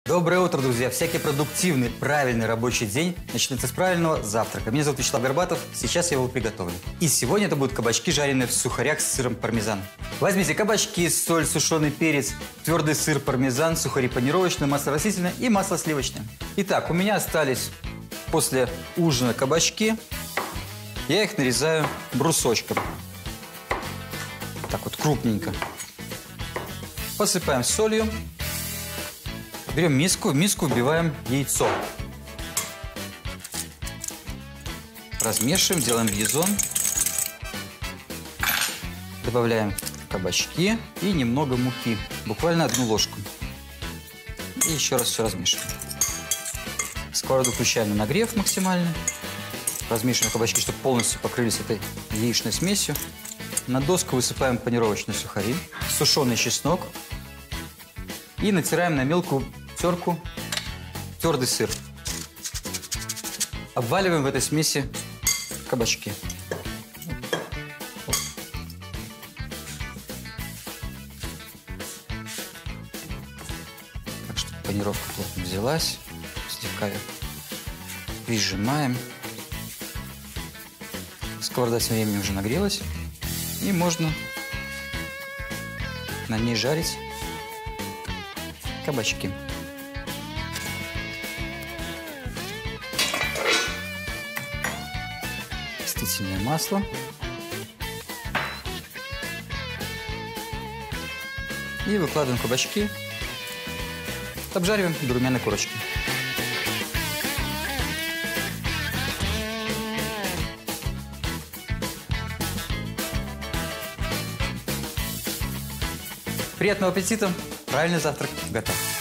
Доброе утро, друзья! Всякий продуктивный, правильный рабочий день начинается с правильного завтрака. Меня зовут Вячеслав Горбатов, сейчас я его приготовлю. И сегодня это будут кабачки, жареные в сухарях с сыром пармезан. Возьмите кабачки, соль, сушеный перец, твердый сыр пармезан, сухари панировочные, масло растительное и масло сливочное. Итак, у меня остались после ужина кабачки. Я их нарезаю брусочком. Так вот, крупненько. Посыпаем солью. Берем миску, в миску вбиваем яйцо. Размешиваем, делаем бизон. Добавляем кабачки и немного муки. Буквально 1 ложку. И еще раз все размешиваем. Сковороду включаем на нагрев максимально. Размешиваем кабачки, чтобы полностью покрылись этой яичной смесью. На доску высыпаем панировочные сухари, сушеный чеснок. И натираем на мелкую терку твердый сыр. Обваливаем в этой смеси кабачки. Так, чтобы панировка плотно взялась. Слегка прижимаем. Сковорода тем временем уже нагрелась. И можно на ней жарить кабачки. Растительное масло. И выкладываем кабачки. Обжариваем до румяной корочки. Приятного аппетита! Правильный завтрак готов.